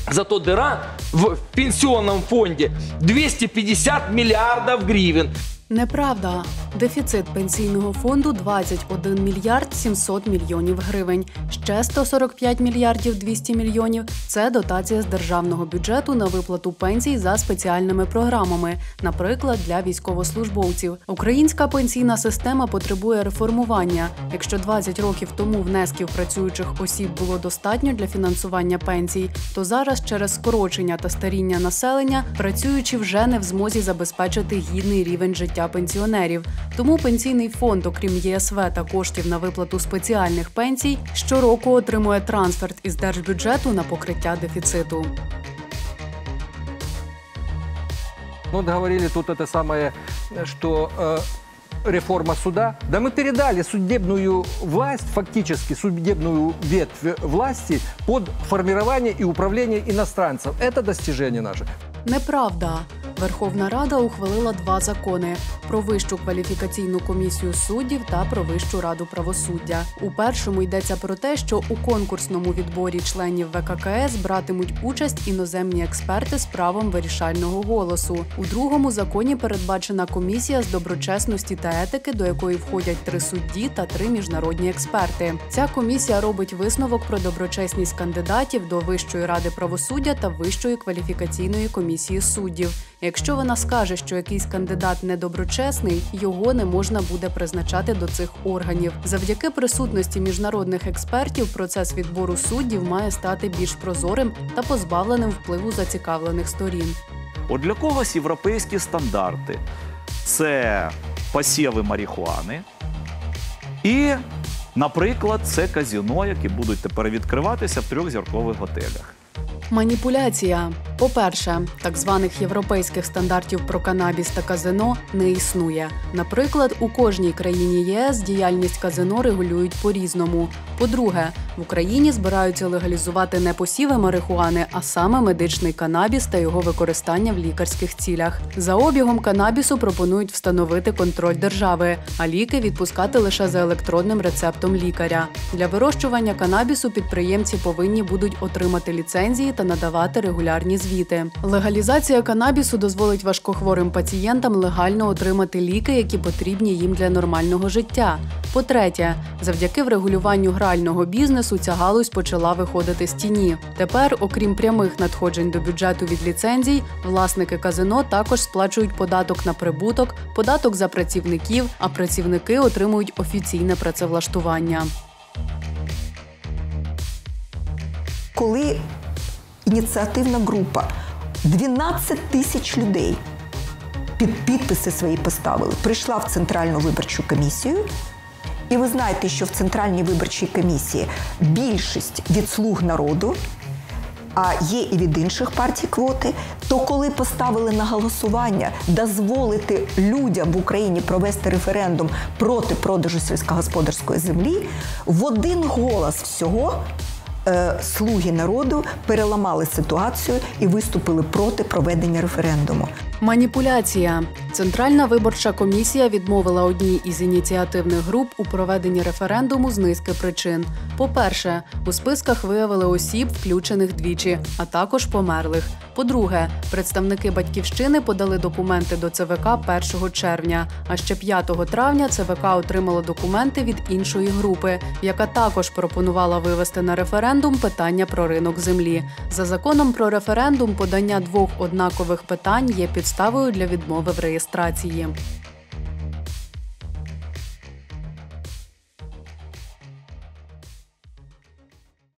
Зато дыра в пенсионном фонде 250 миллиардов гривен. Неправда. Дефіцит пенсійного фонду – 21 мільярд 700 мільйонів гривень. Ще 145 мільярдів 200 мільйонів – це дотація з державного бюджету на виплату пенсій за спеціальними програмами, наприклад, для військовослужбовців. Українська пенсійна система потребує реформування. Якщо 20 років тому внесків працюючих осіб було достатньо для фінансування пенсій, то зараз через скорочення та старіння населення працюючі вже не в змозі забезпечити гідний рівень життя пенсіонерів. Тому пенсійний фонд, окрім ЄСВ та коштів на виплату спеціальних пенсій, щороку отримує трансферт із держбюджету на покриття дефіциту. Ну, говорили тут это самое, что реформа суда. Да мы передали судебную власть, фактически судебную ветвь власти под формирование и управление иностранцев. Это достижение наше. Неправда. Верховна Рада ухвалила 2 закони – про Вищу кваліфікаційну комісію суддів та про Вищу раду правосуддя. У першому йдеться про те, що у конкурсному відборі членів ВККС братимуть участь іноземні експерти з правом вирішального голосу. У другому законі передбачена комісія з доброчесності та етики, до якої входять 3 судді та 3 міжнародні експерти. Ця комісія робить висновок про доброчесність кандидатів до Вищої ради правосуддя та Вищої кваліфікаційної комісії суддів. Якщо вона скаже, що якийсь кандидат недоброчесний, його не можна буде призначати до цих органів. Завдяки присутності міжнародних експертів процес відбору суддів має стати більш прозорим та позбавленим впливу зацікавлених сторін. От для когось європейські стандарти – це посіви марихуани і, наприклад, це казино, які будуть тепер відкриватися в 3-зіркових готелях. Маніпуляція. По-перше, так званих європейських стандартів про канабіс та казино не існує. Наприклад, у кожній країні ЄС діяльність казино регулюють по-різному. По-друге, в Україні збираються легалізувати не посіви марихуани, а саме медичний канабіс та його використання в лікарських цілях. За обігом канабісу пропонують встановити контроль держави, а ліки відпускати лише за електронним рецептом лікаря. Для вирощування канабісу підприємці повинні будуть отримати ліцензії та надавати регулярні звіти. Легалізація канабісу дозволить важкохворим пацієнтам легально отримати ліки, які потрібні їм для нормального життя. По-третє, завдяки врегулюванню грального бізнесу ця галузь почала виходити з тіні. Тепер, окрім прямих надходжень до бюджету від ліцензій, власники казино також сплачують податок на прибуток, податок за працівників, а працівники отримують офіційне працевлаштування. Коли ініціативна група, 12 тисяч людей під підписи свої поставили, прийшла в Центральну виборчу комісію, і ви знаєте, що в Центральній виборчій комісії більшість від «Слуг народу», а є і від інших партій квоти, то коли поставили на голосування дозволити людям в Україні провести референдум проти продажу сільськогосподарської землі, в один голос всього «Слуги народу» переламали ситуацію і виступили проти проведення референдуму. Маніпуляція. Центральна виборча комісія відмовила одній із ініціативних груп у проведенні референдуму з низки причин. По-перше, у списках виявили осіб, включених двічі, а також померлих. По-друге, представники «Батьківщини» подали документи до ЦВК 1 червня, а ще 5 травня ЦВК отримало документи від іншої групи, яка також пропонувала вивести на референдум питання про ринок землі. За законом про референдум подання 2 однакових питань є підставою для відмови в реєстрації.